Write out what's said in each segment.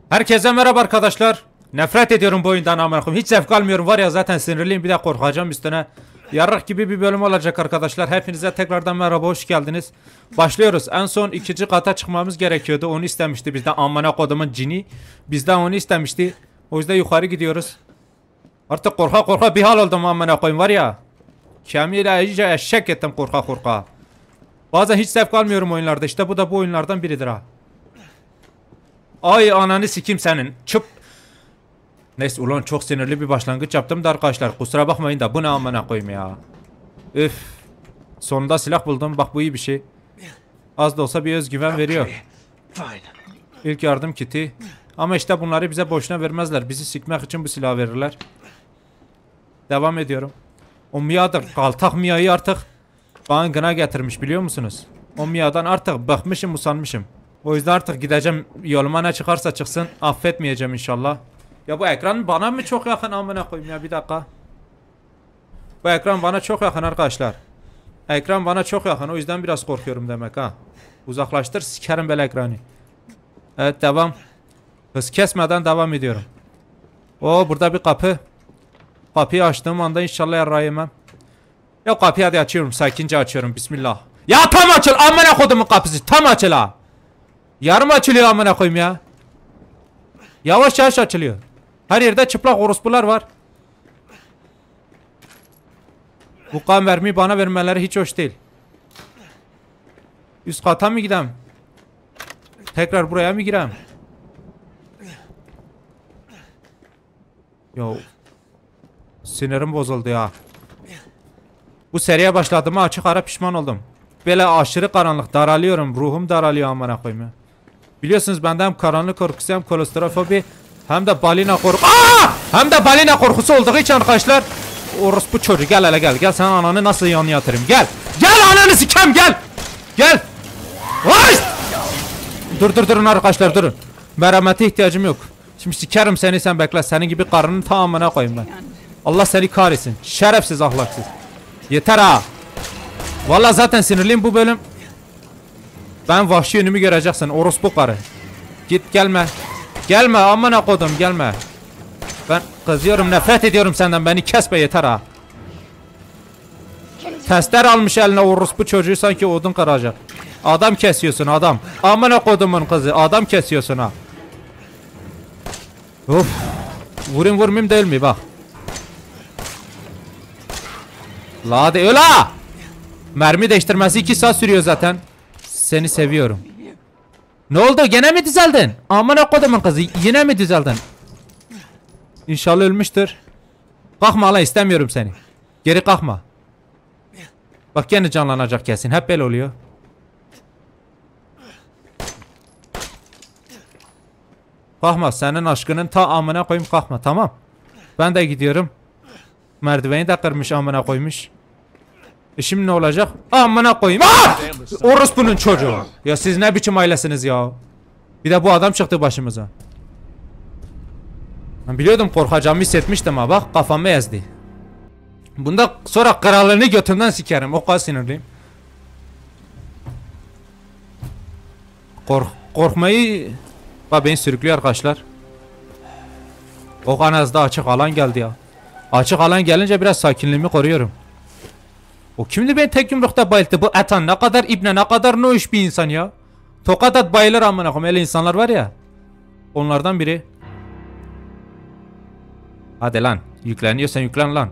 Herkese merhaba arkadaşlar. Nefret ediyorum bu oyundan amına koyayım. Hiç zevk almıyorum var ya, zaten sinirliyim, bir de korkacağım üstüne. Yarrak gibi bir bölüm olacak arkadaşlar. Hepinize tekrardan merhaba, hoş geldiniz. Başlıyoruz. En son ikinci kata çıkmamız gerekiyordu. Onu istemişti bizden amına kodumun cini. Bizden onu istemişti. O yüzden yukarı gidiyoruz. Artık korka korka bir hal oldum amına koyayım var ya. Kemiğiyle iyice eşek ettim korka korka. Bazen hiç zevk almıyorum oyunlarda. İşte bu da bu oyunlardan biridir ha. Ay ananı sikim senin. Çıp. Neyse ulan, çok sinirli bir başlangıç yaptım da arkadaşlar. Kusura bakmayın da bu ne amına koyayım ya. Üf. Sonunda silah buldum. Bak bu iyi bir şey. Az da olsa bir özgüven veriyor. İlk yardım kiti. Ama işte bunları bize boşuna vermezler. Bizi sikmek için bu silahı verirler. Devam ediyorum. O Mia'dır. Kaltak Mia'yı artık bana gına getirmiş, biliyor musunuz? O Mia'dan artık bıkmışım, usanmışım. O yüzden artık gideceğim, yoluma ne çıkarsa çıksın, affetmeyeceğim inşallah. Ya bu ekran bana mı çok yakın amına koyayım ya, bir dakika. Bu ekran bana çok yakın arkadaşlar. Ekran bana çok yakın, o yüzden biraz korkuyorum demek ha. Uzaklaştır, sikerim böyle ekranı. Evet, devam. Hız kesmeden devam ediyorum. Oo, burada bir kapı. Kapıyı açtığım anda inşallah yarrağı yemem. Ya kapıyı hadi açıyorum, sakince açıyorum, bismillah. Ya tam açıl amına kodumun kapısı, tam açıl ha. Yarım açılıyor amına koyayım ya. Yavaş yavaş açılıyor. Her yerde çıplak orospular var. Bu kan vermeyi bana vermeleri hiç hoş değil. Üst kata mı gidem? Tekrar buraya mı girem? Yo. Sinirim bozuldu ya. Bu seriye başladığıma açık ara pişman oldum. Böyle aşırı karanlık, daralıyorum, ruhum daralıyor amına koyayım ya. Biliyorsunuz bende hem karanlık korkusu, hem kolostrofobi, hem de balina korkusu. Hem de balina korkusu olduğu için arkadaşlar. Orospu çocuğu, gel hele gel. Gel sen ananı nasıl yanına yatırayım, gel. Gel ananı sikem, gel. Gel. Vay! Durun arkadaşlar, durun. Merhamete ihtiyacım yok. Şimdi sikerim seni, sen bekle. Senin gibi karının tamamına koyayım ben. Allah seni kahretsin. Şerefsiz, ahlaksız. Yeter ha. Vallahi zaten sinirliyim bu bölüm. Ben vahşi yönümü göreceksin orospu karı. Git, gelme. Gelme amına kodum, gelme. Ben kızıyorum, nefret ediyorum senden, beni kesme yeter ha. Tester almış eline orospu çocuğu, sanki odun kıracak. Adam kesiyorsun adam. Amına kodumun kızı, adam kesiyorsun ha. Of. Vurmayayım değil mi bak. La hadi öyle. Mermi değiştirmesi 2 saat sürüyor zaten. Seni seviyorum. Ne oldu, gene mi düzeldin? Amına kodumun kızı, yine mi düzeldin? İnşallah ölmüştür. Kalkma lan, istemiyorum seni. Geri kalkma. Bak gene canlanacak kesin, hep böyle oluyor. Kalkma, senin aşkının ta amına koyayım, kalkma, tamam. Ben de gidiyorum. Merdiveni de kırmış, amına koymuş. Şimdi ne olacak? Amına koyayım. Orospunun çocuğu. Ya siz ne biçim ailesiniz ya? Bir de bu adam çıktı başımıza. Ben biliyordum, korkacağımı hissetmiştim ha, bak kafamı ezdi. Bunda sonra kralını götümden sikerim, o kadar sinirliyim. Korkmayı... Bak beni sürüklüyor arkadaşlar. O kanazda açık alan geldi ya. Açık alan gelince biraz sakinliğimi koruyorum. O kimdi beni tek yumrukta bayılttı? Bu Ethan ne kadar ibne, ne kadar noş bir insan ya. Tokat at bayılır amına koyayım, öyle insanlar var ya. Onlardan biri. Hadi lan, yükleniyorsan yüklen lan.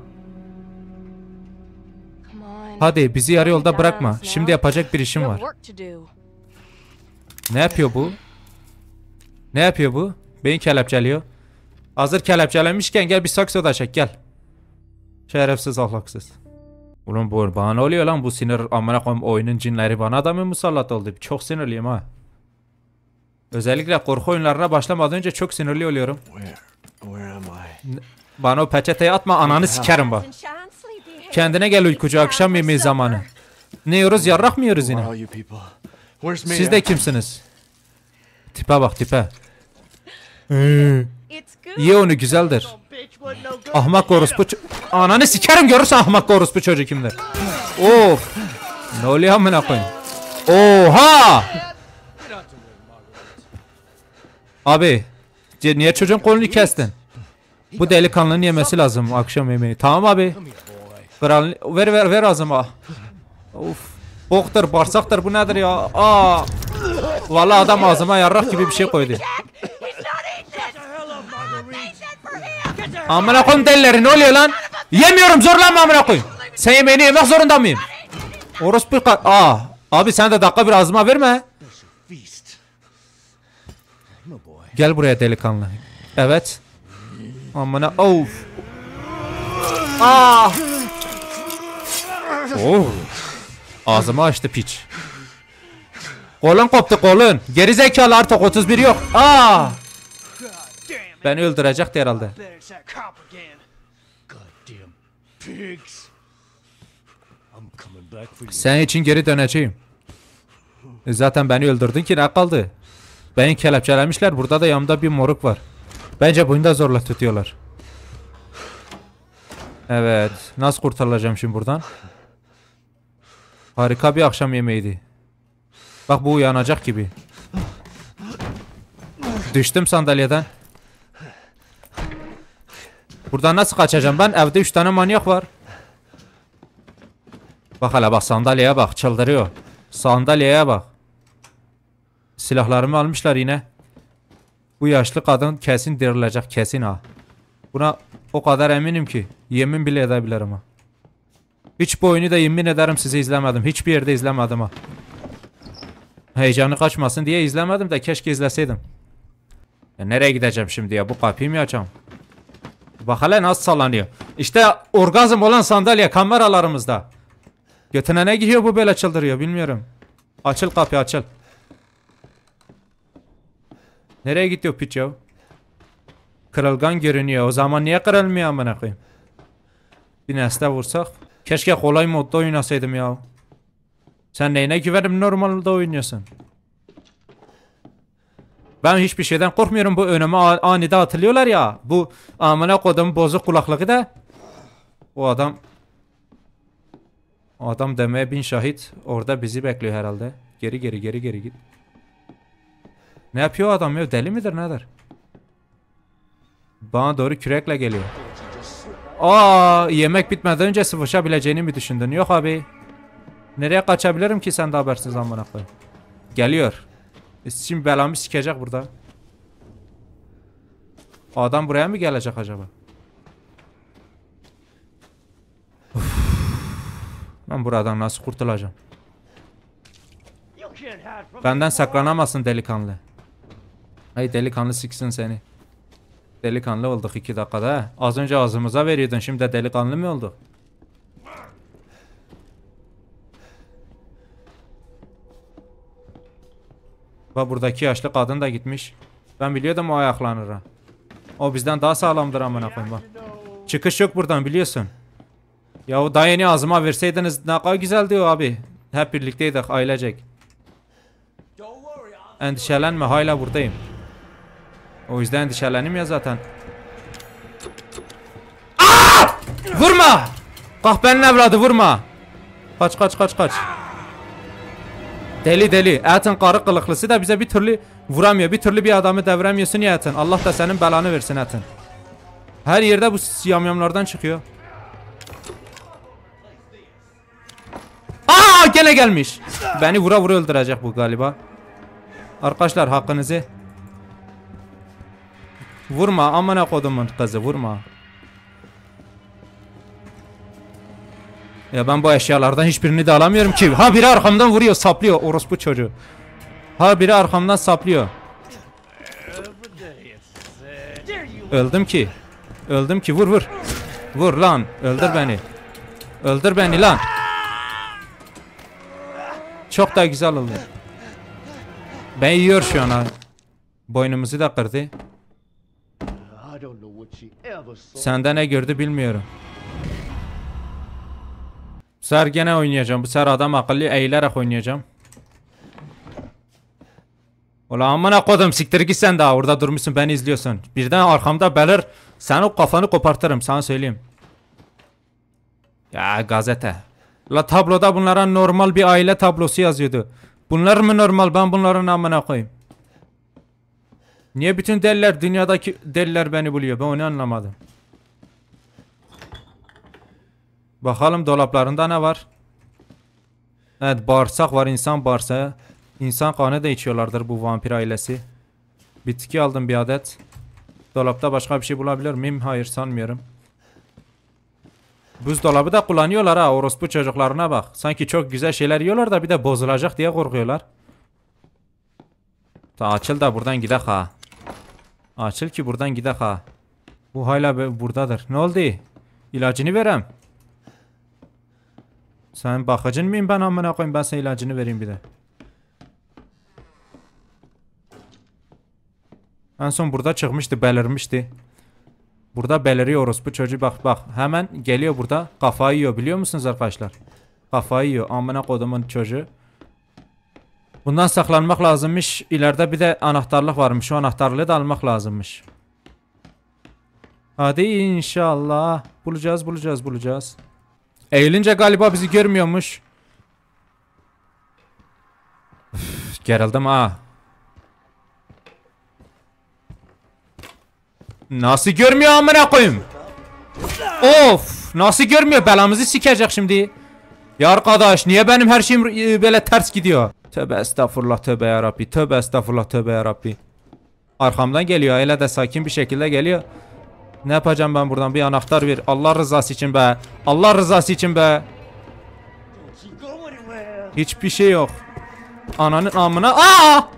Hadi bizi yarı yolda bırakma. Şimdi yapacak bir işim var. Ne yapıyor bu? Ne yapıyor bu? Beni kelepçeliyor. Hazır kelepçelenmişken gel bir sakso da çek, gel. Şerefsiz, ahlaksız. Ulan bu bana ne oluyor lan, bu sinir amına koyayım, oyunun cinleri bana da mı musallat oldu? Çok sinirliyim ha. Özellikle korku oyunlarına başlamadan önce çok sinirli oluyorum. Bana o peçeteyi atma, ananı sikerim bak. Kendine gel uykucu, akşam yemeği zamanı. Ne yiyoruz, yarrak mı yiyoruz yine? Siz de kimsiniz? Tipe bak, tipe. Ye onu, güzeldir. Ahmak orospu ananı sikerim, görürsen ahmak orospu çocuğu kimdir? Of. Ne oluyor amına koyayım? Oha! Abi Niye çocuğun kolunu kestin? Bu delikanlının yemesi lazım akşam yemeği. Tamam abi. Kral ver ağzıma. Of. Boktur, bağırsaktır, bu nedir ya? Aa. Vallahi adam ağzıma yarrak gibi bir şey koydu. Amına koyayım delileri, ne oluyor lan? Yemiyorum, zorlanma amına koyayım. Sen yemeğini yemek zorunda mıyım? Orospu abi sen de dakika bir ağzıma verme. Gel buraya delikanlı. Evet. Amına of. Ah. Oh. Ağzımı açtı piç. Kolun koptu kolun. Gerizekalı artık 31 yok. Aa. Beni öldürecekti herhalde. Senin için geri döneceğim. Zaten beni öldürdün ki ne kaldı? Beni kelepçelemişler. Burada da yanımda bir moruk var. Bence bunu da zorla tutuyorlar. Evet. Nasıl kurtarılacağım şimdi buradan? Harika bir akşam yemeğiydi. Bak bu uyanacak gibi. Düştüm sandalyeden. Buradan nasıl kaçacağım ben? Evde 3 tane manyak var. Bak hele bak, sandalyeye bak, çıldırıyor. Sandalyeye bak. Silahlarımı almışlar yine. Bu yaşlı kadın kesin dirilecek, kesin ha. Buna o kadar eminim ki yemin bile edebilirim ha. Hiç bu oyunu da yemin ederim sizi izlemedim. Hiçbir yerde izlemedim ha. Heyecanı kaçmasın diye izlemedim de keşke izleseydim. Ya nereye gideceğim şimdi ya? Bu kapıyı mı açacağım? Bak hele nasıl sallanıyor. İşte orgazm olan sandalye kameralarımızda. Götüne ne gidiyor bu böyle, çıldırıyor bilmiyorum. Açıl kapıyı, açıl. Nereye gidiyor piç ya? Kırılgan görünüyor. O zaman niye kırılmıyor amına koyayım? Bir nesne vursak. Keşke kolay modda oynasaydım ya. Sen neyine güvenip normalde oynuyorsun? Ben hiçbir şeyden korkmuyorum. Bu önüme aniden atılıyorlar ya. Bu amına kodum bozuk kulaklığı da. O adam demeye bin şahit. Orada bizi bekliyor herhalde. Geri git. Ne yapıyor adam ya? Deli midir nedir? Bana doğru kürekle geliyor. Aa, yemek bitmeden önce sıvışabileceğini mi düşündün? Yok abi. Nereye kaçabilirim ki sen de habersiz amına koyayım. Geliyor. Şimdi belamı sikecek burada. Adam buraya mı gelecek acaba? Uf. Ben buradan nasıl kurtulacağım? Benden saklanamazsın delikanlı. Hey delikanlı, siksin seni. Delikanlı olduk 2 dakikada. Az önce ağzımıza veriyordun, şimdi de delikanlı mı olduk? Bak buradaki yaşlı kadın da gitmiş. Ben biliyordum o ayaklanır ha. O bizden daha sağlamdır amına koyayım bak. Çıkış yok buradan biliyorsun. Ya o daha yeni ağzıma verseydiniz ne kadar güzeldi o abi. Hep birlikteydik ailecek. Endişelenme, hala buradayım. O yüzden endişelenim ya zaten. Aa! Vurma! Kahpenin evladı, vurma! Kaç. Deli. Etin karı kılıklısı da bize bir türlü vuramıyor. Bir türlü bir adamı devremiyorsun ya Etin. Allah da senin belanı versin Etin. Her yerde bu yamyamlardan çıkıyor. Aa, gene gelmiş. Beni vura öldürecek bu galiba. Arkadaşlar hakkınızı. Vurma amına kodumun kızı, vurma. Ya ben bu eşyalardan hiçbirini de alamıyorum ki. Ha biri arkamdan vuruyor, saplıyor orospu çocuğu. Ha biri arkamdan saplıyor. Öldüm ki vur. Vur lan, öldür beni lan. Çok da güzel oldu. Ben yiyor şu an ha. Boynumuzu da kırdı. Sende ne gördü bilmiyorum. Bu sefer gene oynayacağım. Bu sefer adam akıllı eğilerek oynayacağım. Ulan amına kodum, siktir git sen daha orada durmuşsun, beni izliyorsun. Birden arkamda belir, sen o kafanı kopartırım sana söyleyeyim. Ya gazete. La tabloda bunlara normal bir aile tablosu yazıyordu. Bunlar mı normal, ben bunların amına koyayım. Niye bütün deliler, dünyadaki deliler beni buluyor? Ben onu anlamadım. Bakalım dolaplarında ne var? Evet, bağırsak var, insan bağırsağı. İnsan kanı da içiyorlardır bu vampir ailesi. Bitki aldım bir adet. Dolapta başka bir şey bulabilir miyim? Hayır, sanmıyorum. Buzdolabı da kullanıyorlar ha, orospu çocuklarına bak. Sanki çok güzel şeyler yiyorlar da bir de bozulacak diye korkuyorlar. Ta açıl da buradan gidek ha. Açıl ki buradan gidek ha. Bu hala buradadır. Ne oldu? İlacını verem. Sen bakıcın mıyım ben, amına koyayım, ben sana ilacını vereyim bir de. En son burada çıkmıştı, belirmişti. Burada beliriyor orospu çocuğu, bak bak. Hemen geliyor burada, kafayı yiyor, biliyor musunuz arkadaşlar? Kafayı yiyor, amına kodumun çocuğu. Bundan saklanmak lazımmış. İleride bir de anahtarlık varmış, o anahtarlığı da almak lazımmış. Hadi inşallah. Bulacağız. Eğilince galiba bizi görmüyormuş. Üf, gerildim ha. Nasıl görmüyor amına koyayım? Of, nasıl görmüyor? Belamızı sikecek şimdi. Ya arkadaş, niye benim her şeyim böyle ters gidiyor? Tövbe estağfurullah, tövbe yarabbi. Tövbe estağfurullah, tövbe yarabbi. Arkamdan geliyor, öyle de sakin bir şekilde geliyor. Ne yapacağım ben buradan? Bir anahtar ver. Allah rızası için be. Allah rızası için be. Hiçbir şey yok. Ananın amına. Aa!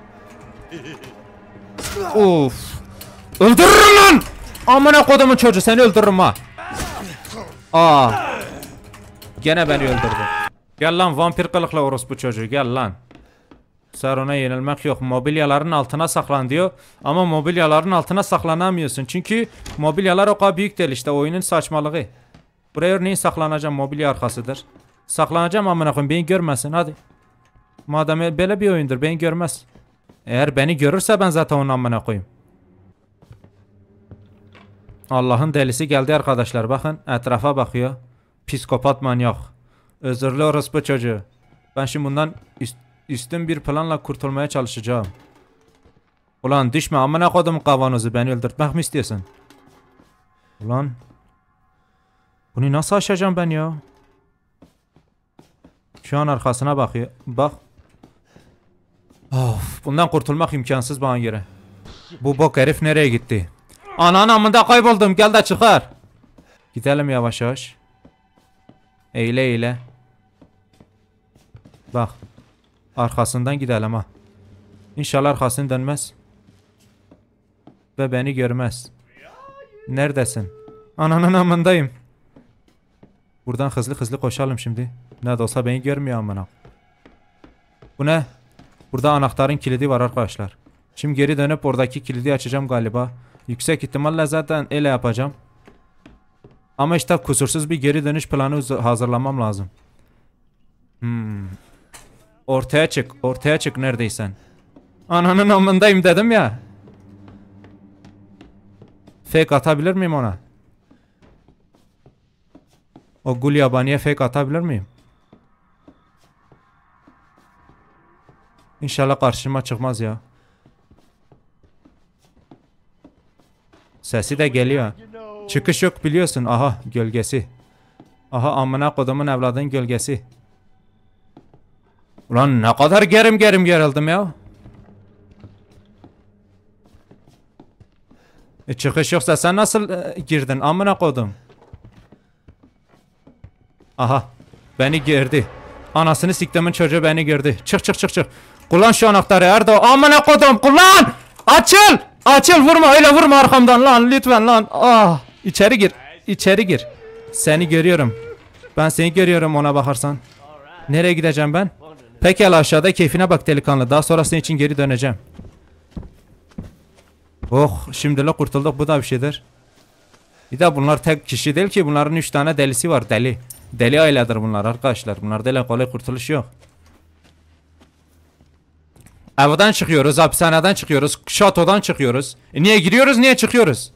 Of. Öldürürüm lan. Amına kodumun çocuğu, seni öldürürüm ha. Aa. Gene beni öldürdü. Gel lan vampir kılıklı orospu çocuğu, gel lan. Sarona yenilmek yok. Mobilyaların altına saklan diyor. Ama mobilyaların altına saklanamıyorsun. Çünkü mobilyalar o kadar büyük değil, işte oyunun saçmalığı. Buraya örneğin saklanacağım, mobilya arkasıdır. Saklanacağım amına koyayım, beni görmesin hadi. Madem böyle bir oyundur, beni görmez. Eğer beni görürse ben zaten onu amına koyayım. Allah'ın delisi geldi arkadaşlar, bakın etrafa bakıyor. Psikopat manyak. Özürlü orospu çocuğu. Ben şimdi bundan üstün bir planla kurtulmaya çalışacağım. Ulan düşme amına kodum kavanozu, beni öldürtmek mi istiyorsun? Ulan. Bunu nasıl aşacağım ben ya? Şu an arkasına bakıyor. Bak. Of, bundan kurtulmak imkansız bana göre. Bu bok herif nereye gitti? Ananın amında kayboldum, gel de çıkar. Gidelim yavaş yavaş. Eyle. Bak. Arkasından gidelim ha. İnşallah arkasını dönmez. Ve beni görmez. Neredesin? Ananın amındayım. Buradan hızlı koşalım şimdi. Ne de olsa beni görmüyor amına. Bu ne? Burada anahtarın kilidi var arkadaşlar. Şimdi geri dönüp oradaki kilidi açacağım galiba. Yüksek ihtimalle zaten öyle yapacağım. Ama işte kusursuz bir geri dönüş planı hazırlamam lazım. Ortaya çık neredeysen. Ananın amındayım dedim ya. Fake atabilir miyim ona? O gul yabaniye fake atabilir miyim? İnşallah karşıma çıkmaz ya. Sesi de geliyor. Çıkış yok biliyorsun. Aha gölgesi. Aha amına kodumun evladın gölgesi. Ulan ne kadar gerim gerildim ya. Çıkış yoksa sen nasıl girdin amına kodum? Aha beni girdi. Anasını siktimin çocuğu beni girdi. Çık. Kullan şu anahtarı Erdo. Amına kodum kullan. Açıl vurma, öyle vurma arkamdan lan lütfen lan. Ah, içeri gir. Seni görüyorum. Ben seni görüyorum ona bakarsan. Nereye gideceğim ben? Pekala aşağıda keyfine bak delikanlı. Daha sonrası için geri döneceğim. Oh, şimdilik kurtulduk, bu da bir şeydir. Bir de bunlar tek kişi değil ki, bunların 3 tane delisi var, deli. Deli ailedir bunlar arkadaşlar. Bunlarda öyle kolay kurtuluş yok. Evden çıkıyoruz, hapishaneden çıkıyoruz, şatodan çıkıyoruz. Niye giriyoruz, niye çıkıyoruz?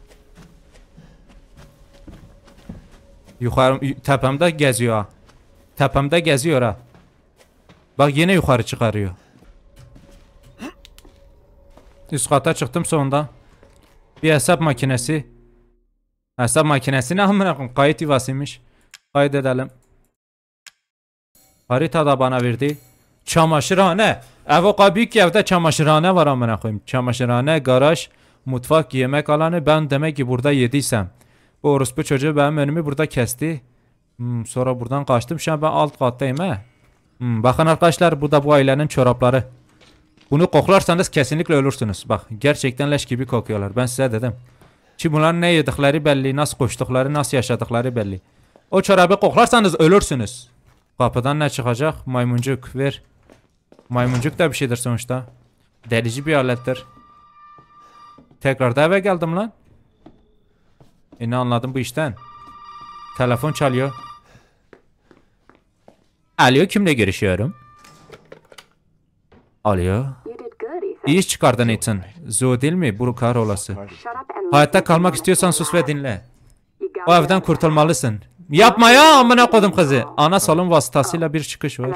Yukarı tepemde geziyor ha. Tepemde geziyor ha. Bak yine yukarı çıkarıyor. Üst kata çıktım sonunda. Bir hesap makinesi. Hesap makinesi ne amına koyayım? Kayıt yuvasıymış. Kaydedelim. Harita da bana verdi. Çamaşırhane. Evoka büyük evde çamaşırhane var amına koyayım. Çamaşırhane, garaj, mutfak, yemek alanı. Ben demek ki burada yediysem. Bu orospu çocuğu benim önümü burada kesti. Sonra buradan kaçtım. Şu an ben alt kattayım he. Bakın arkadaşlar, bu da bu ailenin çorapları. Bunu koklarsanız kesinlikle ölürsünüz. Bak gerçekten leş gibi kokuyorlar. Ben size dedim. Ki bunların ne yedikleri belli, nasıl koştukları, nasıl yaşadıkları belli. O çorabı koklarsanız ölürsünüz. Kapıdan ne çıkacak? Maymuncuk ver. Maymuncuk da bir şeydir sonuçta. Delici bir alettir. Tekrar da eve geldim lan. Ne anladım bu işten? Telefon çalıyor. Alo, kimle görüşüyorum? Alo. İyi iş çıkardın Ethan. Zo değil mi? Bu kahrolası. Hayatta kalmak istiyorsan sus ve dinle. O evden kurtulmalısın. Yapma ya amına koydum kızı. Ana salon vasıtasıyla bir çıkış var.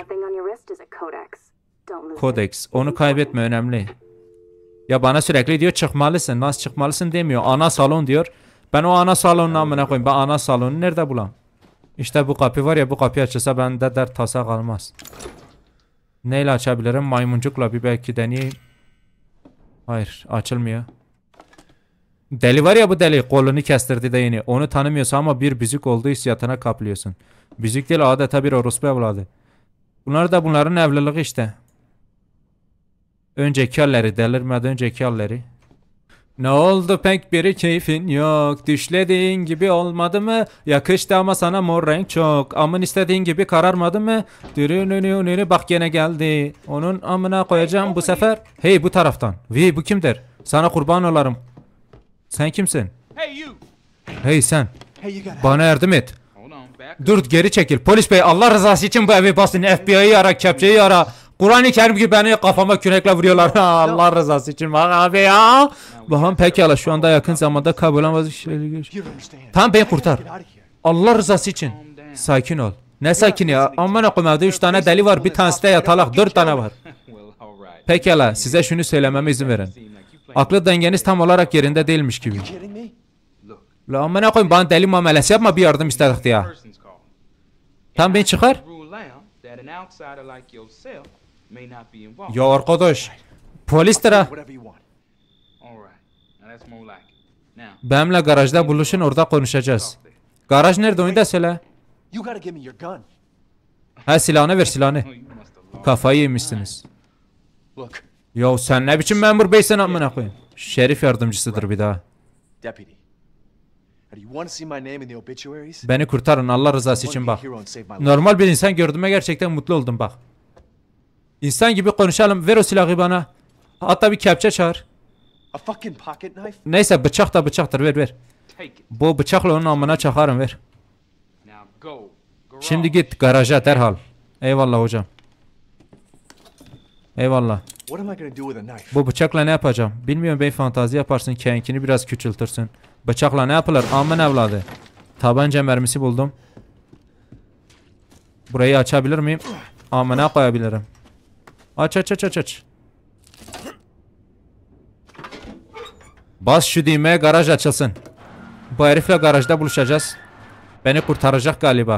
Kodeks. Onu kaybetme, önemli. Ya bana sürekli diyor çıkmalısın. Nasıl çıkmalısın demiyor. Ana salon diyor. Ben o ana salonunu amına koyayım. Ben ana salonu nerede bulam? İşte bu kapı var ya, bu kapı açılsa bende dert tasa kalmaz. Neyle açabilirim? Maymuncukla bir belki deneyeyim. Hayır, açılmıyor. Deli var ya, bu deli kolunu kestirdi de yeni. Onu tanımıyorsa ama bir büzük olduğu hissiyatına kaplıyorsun. Büzük değil, adeta bir orospu evladı. Bunlar da bunların evliliği işte. Önceki halleri, delirmeden önceki halleri. Ne oldu, pek bir keyfin yok. Düşlediğin gibi olmadı mı? Yakıştı ama sana mor renk çok. Amın istediğin gibi kararmadı mı? Dürününününü bak gene geldi. Onun amına koyacağım bu sefer. Hey, bu taraftan. Bu kimdir? Sana kurban olarım. Sen kimsin? Hey sen. Bana yardım et. Dur, geri çekil. Polis bey, Allah rızası için bu evi basın. FBI'yi ara, kepçeyi ara. Kur'an-ı Kerim gibi beni kafama kürekle vuruyorlar. Allah rızası için bak abi ya. Bakalım pekala, şu anda yakın zamanda kabul olmaz şeyleri. Tamam, beni kurtar. Allah rızası için. Sakin ol. Ne sakin ya? Aman koyayım, evde 3 tane deli var. Bir tanesi de yatalak. 4 tane var. Pekala, size şunu söylememe izin verin. Aklı dengeniz tam olarak yerinde değilmiş gibi. La aman koyayım, bana deli muamelesi yapma, bir yardım istedik ya. Tamam, beni çıkar. Ya arkadaş, polistir ha. Benimle garajda buluşun, orada konuşacağız. Garaj nerede, onu da söyle. Ha, silahını ver, silahını. Kafayı yemişsiniz. Ya sen ne biçim memur beysin amına koyayım. Şerif yardımcısıdır bir daha. Beni kurtarın, Allah rızası için bak. Normal bir insan gördüğüme gerçekten mutlu oldum bak. İnsan gibi konuşalım, ver o silahı bana. Hatta bir kepçe çağır. Neyse, bıçak da bıçaktır, ver. Bu bıçakla onun amına çakarım, ver. Şimdi git garaja derhal. Eyvallah hocam. Eyvallah. Bu bıçakla ne yapacağım? Bilmiyorum bey, fantazi yaparsın, kenkini biraz küçültürsün. Bıçakla ne yapılır? Aman evladı. Tabanca mermisi buldum. Burayı açabilir miyim? Amına koyabilirim. Aç. Bas şu düğmeye, garaj açılsın. Bu herifle garajda buluşacağız. Beni kurtaracak galiba.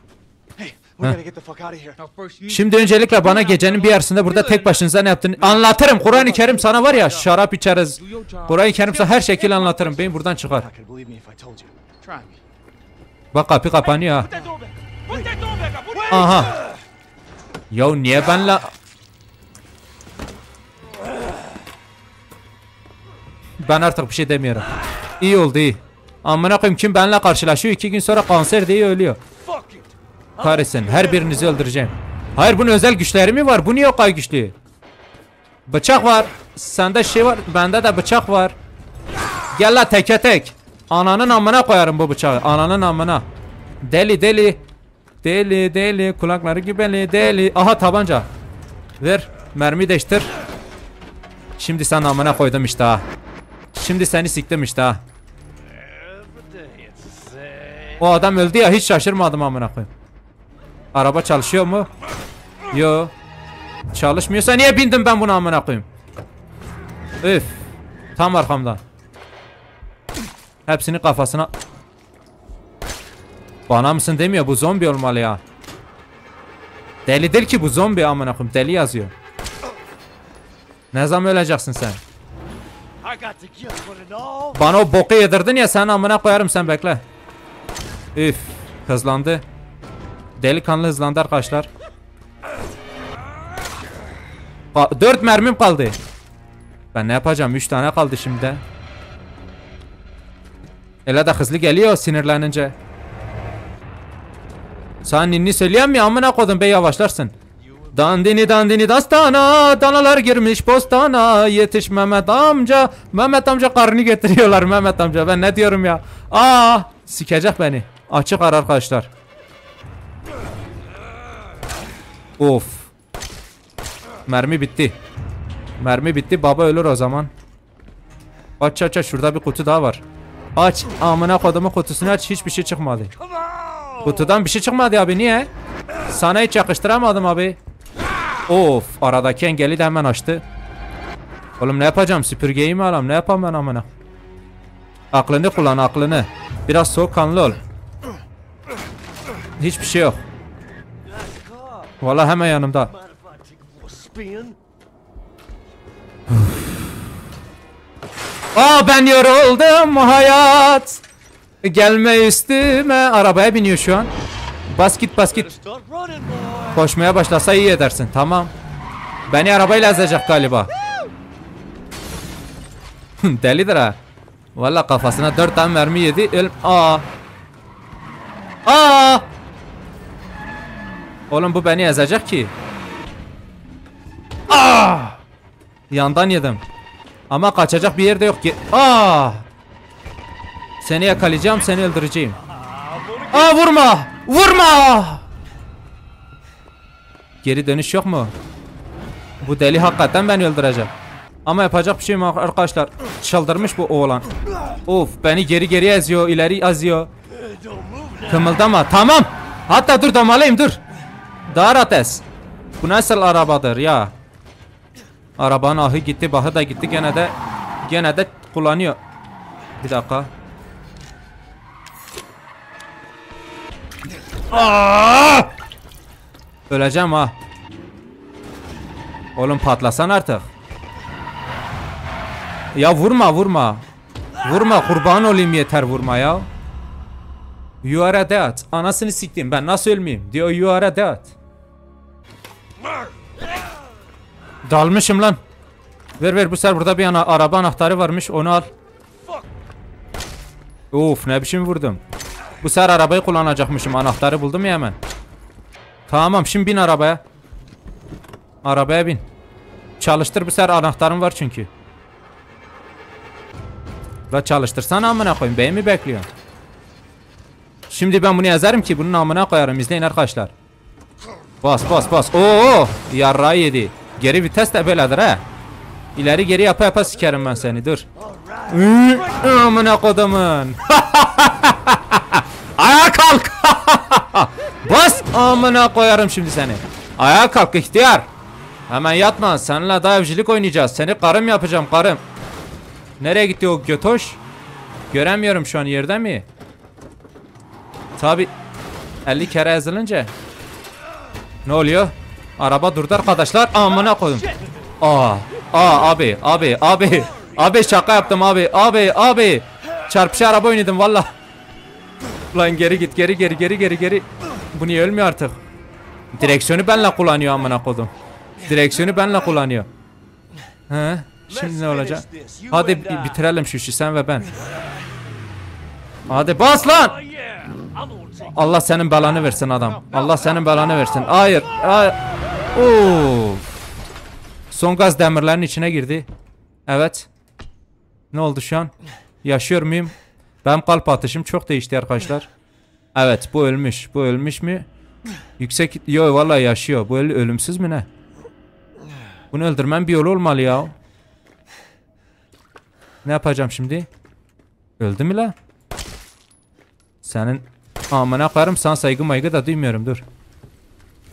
Şimdi öncelikle bana gecenin bir yarısında burada tek başınıza ne yaptığını anlatırım. Kur'an-ı Kerim sana var ya, şarap içeriz. Kur'an-ı Kerim sana her şekilde anlatırım. Beni buradan çıkar. Bak kapı kapanıyor ha. Aha. Ya niye benle... Ben artık bir şey demiyorum. İyi oldu, iyi. Amına koyayım, kim benimle karşılaşıyor 2 gün sonra kanser diye ölüyor. Kahretsin, her birinizi öldüreceğim. Hayır, bunun özel güçleri mi var? Bu niye o kadar güçlü? Bıçak var. Sende şey var. Bende de bıçak var. Gel la teke tek. Ananın amına koyarım bu bıçağı. Ananın amına. Deli. Kulakları gibi deli. Aha, tabanca. Ver. Mermi değiştir. Şimdi sen amına koydum işte ha. Şimdi seni siktim işte ha. O adam öldü ya, hiç şaşırmadım amına koyayım. Araba çalışıyor mu? Yo. Çalışmıyorsa niye bindim ben buna amına koyayım? Üf. Tam arkamdan. Hepsini kafasına. Bana mısın demiyor, bu zombi olmalı ya. Deli değil ki bu, zombi amına koyayım, deli yazıyor. Ne zaman öleceksin sen? Bana o boku yedirdin ya, sen amına koyarım, sen bekle. Üf, hızlandı. Delikanlı hızlandı arkadaşlar. 4 mermim kaldı. Ben ne yapacağım? 3 tane kaldı şimdi. Ele de hızlı geliyor sinirlenince. Sen ninni söyleyen mi amına kodum be, yavaşlarsın. Dandini dandini dastana, danalar girmiş postana, yetiş Mehmet amca. Mehmet amca karnını getiriyorlar Mehmet amca, ben ne diyorum ya. Aa, sikecek beni. Açık ara arkadaşlar. Of. Mermi bitti. Mermi bitti, baba ölür o zaman. Aç aç aç, şurada bir kutu daha var. Aç amına kodumun kutusunu aç, hiçbir şey çıkmadı. Kutudan bir şey çıkmadı abi, niye? Sana hiç yakıştıramadım abi. Of, aradaki engeli de hemen açtı. Oğlum ne yapacağım, süpürgeyi mi alayım, ne yapayım ben amına? Aklını kullan, aklını. Biraz soğukkanlı ol. Hiçbir şey yok. Vallahi hemen yanımda. Ben yoruldum hayat. Gelme üstüme. Arabaya biniyor şu an. Bas git bas git. Koşmaya başlasa iyi edersin, tamam. Beni arabayla ezecek galiba. Delidir ha. Vallahi kafasına 4 tane mermi yedi. Oğlum bu beni ezecek ki. Yandan yedim. Ama kaçacak bir yerde yok ki. Seni yakalayacağım, seni öldüreceğim. Vurma! Vurma! Geri dönüş yok mu? Bu deli hakikaten beni öldürecek. Ama yapacak bir şeyim yok arkadaşlar. Çıldırmış bu oğlan. Of, beni geri geri eziyor, ileri eziyor. Kımıldama, tamam. Hatta dur, damalıyım, dur. Daha rahat ez. Bu nasıl arabadır ya? Arabanın ahı gitti, bahı da gitti, gene de kullanıyor. Bir dakika. Öleceğim ha. Oğlum patlasan artık. Ya vurma vurma. Vurma, kurban olayım, yeter vurma ya. You are dead. Anasını siktim, ben nasıl ölmeyeyim diyor, you are dead. Dalmışım lan. Ver bu sefer burada bir araba anahtarı varmış, onu al. Of, ne biçim vurdum. Bu sefer arabayı kullanacakmışım, anahtarı buldum ya hemen. Tamam, şimdi bin arabaya. Arabaya bin. Çalıştır, bu sefer anahtarım var çünkü. La çalıştırsana amına koyayım, beni mi bekliyorsun? Şimdi ben bunu yazarım ki bunun amına koyarım, izleyin arkadaşlar. Bas. Oo, yarrağı yedi. Geri vites de böyledir ha. İleri geri yapa sikerim ben seni, dur. Amına kodumun. Ayağa kalk. Bas, amına koyarım şimdi seni. Ayağa kalk ihtiyar. Hemen yatma, seninle daha evcilik oynayacağız. Seni karım yapacağım, karım. Nereye gitti o götoş? Göremiyorum şu an, yerde mi? Tabi 50 kere ezilince. Ne oluyor? Araba durdu arkadaşlar. Amına koydum. Abi şaka yaptım abi. Çarpışı araba oynadım valla. Lan geri git, geri. Bu niye ölmüyor artık? Direksiyonu benle kullanıyor amına koydum. Direksiyonu benle kullanıyor. He? Şimdi ne olacak? Hadi bitirelim şu işi, sen ve ben. Hadi bas lan. Allah senin belanı versin adam. Allah senin belanı versin. Hayır. Son gaz demirlerin içine girdi. Evet. Ne oldu şu an? Yaşıyor muyum? Benim kalp atışım çok değişti arkadaşlar. Evet, bu ölmüş. Bu ölmüş mü? Yüksek... Yo vallahi yaşıyor. Bu ölümsüz mü ne? Bunu öldürmem bir yolu olmalı ya. Ne yapacağım şimdi? Öldü mü la? Senin amına koyarım, sana saygı maygı da duymuyorum, dur.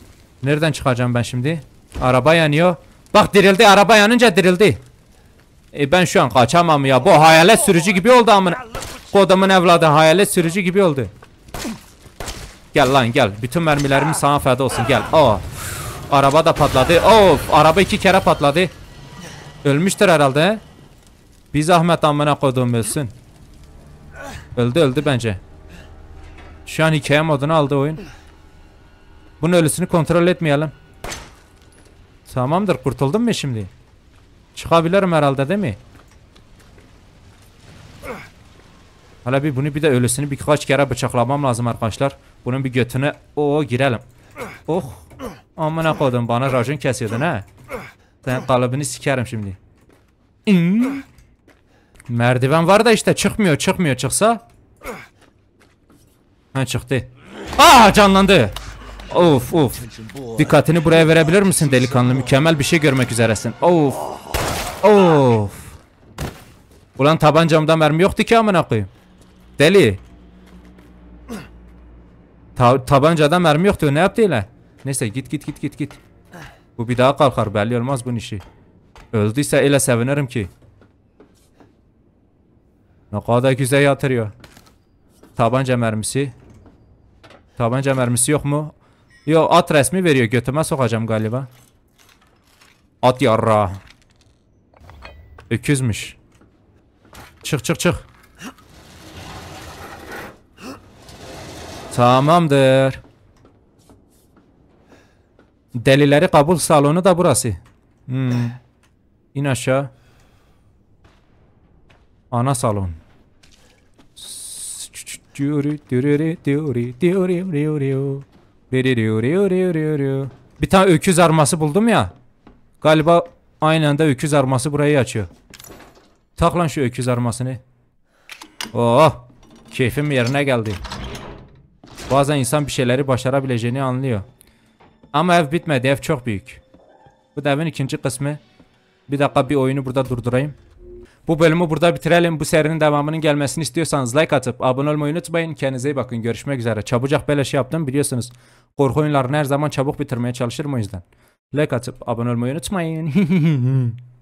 Nereden çıkacağım ben şimdi? Araba yanıyor. Bak dirildi, araba yanınca dirildi. Ben şu an kaçamam ya. Bu hayalet sürücü gibi oldu amına. Kodumun evladı hayalet sürücü gibi oldu. Gel lan gel. Bütün mermilerim sana feda olsun. Gel. Oh. Araba da patladı. Of. Araba 2 kere patladı. Ölmüştür herhalde. He? Bir zahmet amına kodum ölsün. Öldü bence. Şu an hikaye modunu aldı oyun. Bunun ölüsünü kontrol etmeyelim. Tamamdır, kurtuldum mu şimdi? Çıkabilirim herhalde değil mi? Hala bunu bir de ölüsünü birkaç kere bıçaklamam lazım arkadaşlar. Bunun bir götüne girelim. Oh. Amına kodum, bana racon kesiyordun ha. Sen kalıbını sikerim şimdi. Merdiven var da işte çıkmıyor çıksa. Ha çıktı. Canlandı. Of. Dikkatini buraya verebilir misin delikanlı? Mükemmel bir şey görmek üzeresin. Of. Ulan tabancamda mermi yoktu ki amına koyayım. Deli. Tabancada mermi yoktu, ne yaptı öyle? Neyse git. Bu bir daha kalkar, belli olmaz bunun işi. Öldüyse öyle sevinirim ki. Ne kadar güzel yatırıyor. Tabanca mermisi. Tabanca mermisi yok mu? Yo, at resmi veriyor, götüme sokacağım galiba. At yarra. Öküzmüş. Çık. Tamamdır. Delileri kabul salonu da burası. İn aşağı. Ana salon. Bir tane öküz arması buldum ya. Galiba aynı anda öküz arması burayı açıyor. Tak lan şu öküz armasını. Oh, keyfim yerine geldi. Bazen insan bir şeyleri başarabileceğini anlıyor. Ama ev bitmedi, ev çok büyük. Bu da evin ikinci kısmı. Bir dakika, bir oyunu burada durdurayım. Bu bölümü burada bitirelim. Bu serinin devamının gelmesini istiyorsanız like atıp abone olmayı unutmayın. Kendinize iyi bakın. Görüşmek üzere. Çabucak böyle şey yaptım biliyorsunuz. Korku oyunlarını her zaman çabuk bitirmeye çalışırım o yüzden. Like atıp abone olmayı unutmayın.